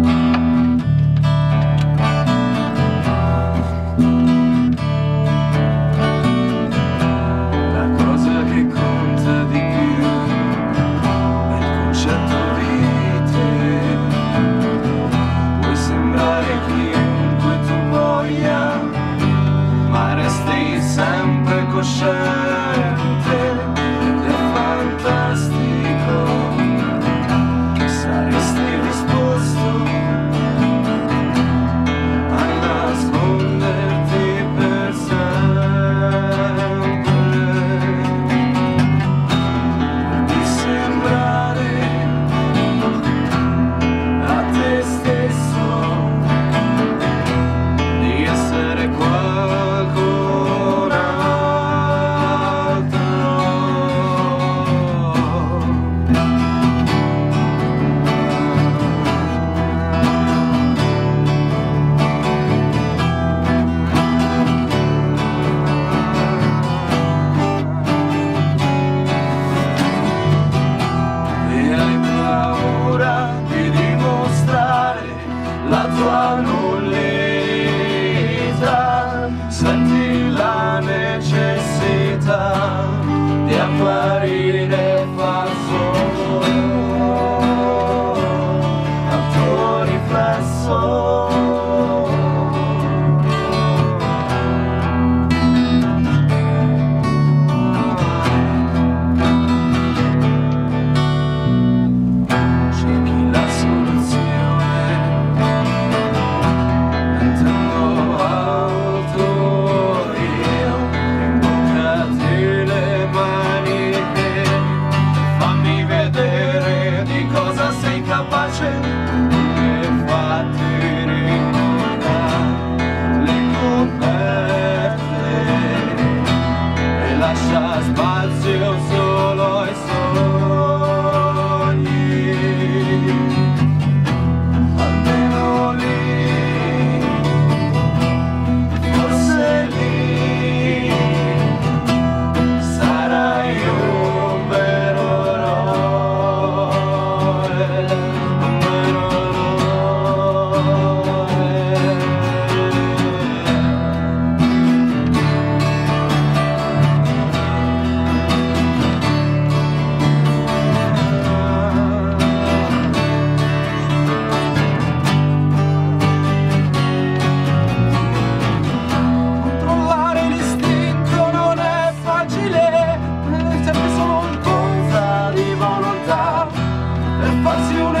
Sempre cosciente ed è fantastico che saresti disposto a nasconderti per sempre, di sembrare a te stesso di essere qualcosa. La tua nullità, senti la necessità di apparire falso al tuo riflesso. Cerchi la soluzione capace e fatti ricordare le coperte e lascia spazio solo ai sogni, almeno lì, forse lì sarai un vero eroe. Farsi un